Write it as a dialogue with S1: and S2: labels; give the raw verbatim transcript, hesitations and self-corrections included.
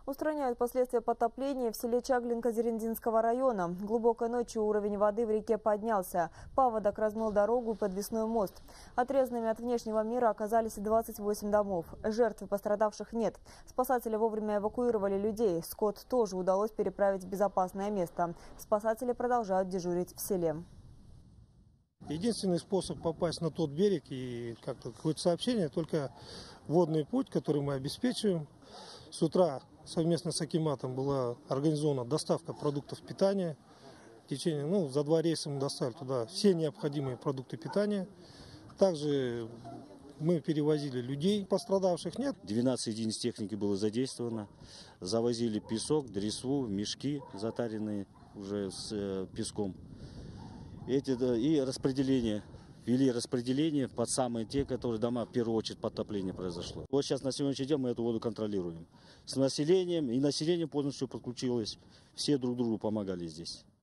S1: Устраняют последствия потопления в селе Чаглинка Зерендинского района. Глубокой ночью уровень воды в реке поднялся. Паводок размыл дорогу и подвесной мост. Отрезанными от внешнего мира оказались двадцать восемь домов. Жертв и пострадавших нет. Спасатели вовремя эвакуировали людей. Скот тоже удалось переправить в безопасное место. Спасатели продолжают дежурить в селе.
S2: Единственный способ попасть на тот берег и как-то какое-то сообщение, только водный путь, который мы обеспечиваем. С утра совместно с акиматом была организована доставка продуктов питания. В течение, ну, за два рейса мы доставили туда все необходимые продукты питания. Также мы перевозили людей, пострадавших нет.
S3: двенадцать единиц техники было задействовано. Завозили песок, дресву, мешки, затаренные уже с э, песком. Эти, и распределение. Вели распределение под самые те, которые дома в первую очередь потопление произошло. Вот сейчас на сегодняшний день мы эту воду контролируем. С населением, и население полностью подключилось. Все друг другу помогали здесь.